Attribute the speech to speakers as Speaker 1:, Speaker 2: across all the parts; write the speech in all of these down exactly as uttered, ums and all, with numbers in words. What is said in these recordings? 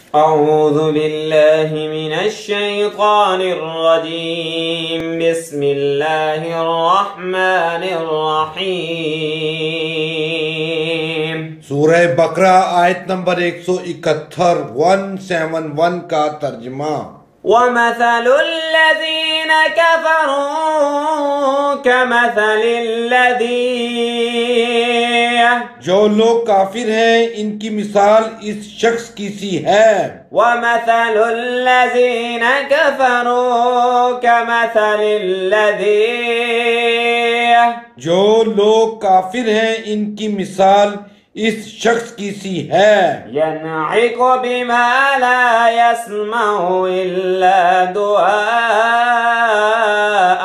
Speaker 1: اعوذ باللہ من الشیطان الرجیم بسم اللہ الرحمن الرحیم
Speaker 2: سورہ بقرہ آیت نمبر ایک سو اکہتر ون سیون ون کا ترجمہ۔
Speaker 1: وَمَثَلُ الَّذِينَ كَفَرُوا كَمَثَلِ الَّذِي
Speaker 2: جو لوگ کافر ہیں ان کی مثال اس شخص کی سی ہے۔
Speaker 1: وَمَثَلُ الَّذِينَ كَفَرُوا كَمَثَلِ الَّذِي
Speaker 2: جو لوگ کافر ہیں ان کی مثال اس شخص کی سی ہے۔
Speaker 1: يَنْعِقُ بِمَا لَا يَسْمَعُ إِلَّا دُعَاءً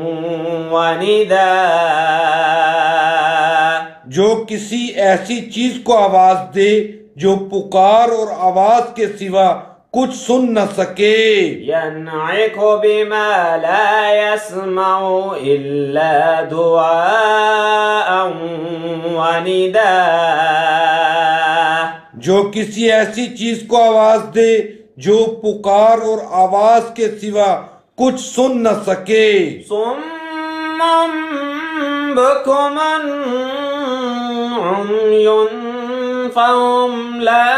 Speaker 1: وَنِدَاءً
Speaker 2: جو کسی ایسی چیز کو آواز دے جو پکار اور آواز کے سوا کچھ سن نہ سکے۔
Speaker 1: يَنْعِقُ بِمَا لَا يَسْمَعُ إِلَّا دُعَاءً وَنِدَاءً
Speaker 2: جو کسی ایسی چیز کو آواز دے جو پکار اور آواز کے سوا کچھ سن نہ سکے۔
Speaker 1: صُمٌّ بُكْمٌ عُمْيٌ فَهُمْ لَا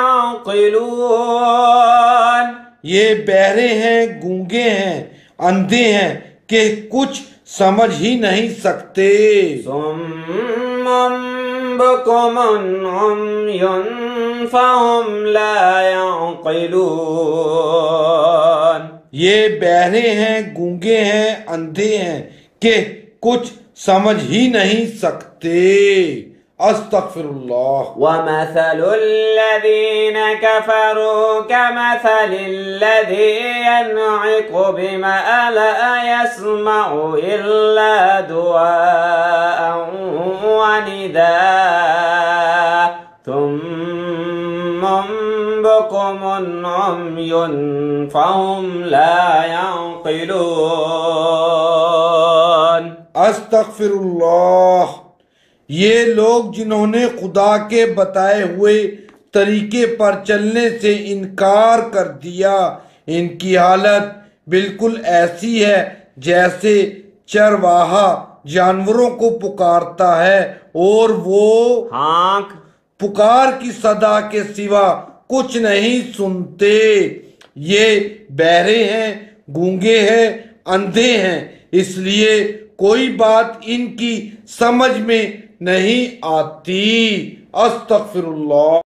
Speaker 1: يَعْقِلُونَ
Speaker 2: یہ بہرے ہیں، گونگے ہیں، اندھے ہیں کہ کچھ سمجھ ہی نہیں سکتے۔
Speaker 1: صُمٌّ بُكْمٌ عُمْيٌ فَهُمْ لَا يَعْقِلُونَ
Speaker 2: یہ بہرے ہیں، گونگے ہیں، اندھے ہیں کہ کچھ سمجھ ہی نہیں سکتے۔ استغفر اللہ۔
Speaker 1: وَمَثَلُ الَّذِينَ كَفَرُوا كَمَثَلِ الَّذِي يَنْعِقُ بِمَا لَا يَسْمَعُ إِلَّا دُعَاءً وَنِدَاءً صُمٌّ بُكْمٌ عُمْيٌ فَهُمْ لَا يَعْقِلُونَ۔
Speaker 2: استغفر اللہ۔ یہ لوگ جنہوں نے خدا کے بتائے ہوئے طریقے پر چلنے سے انکار کر دیا، ان کی حالت بالکل ایسی ہے جیسے چرواہا جانوروں کو پکارتا ہے اور وہ
Speaker 1: ہانک
Speaker 2: پکار کی صدا کے سوا کچھ نہیں سنتے۔ یہ بہرے ہیں، گونگے ہیں، اندھے ہیں، اس لیے کوئی بات ان کی سمجھ میں نہیں آتی۔ استغفر اللہ۔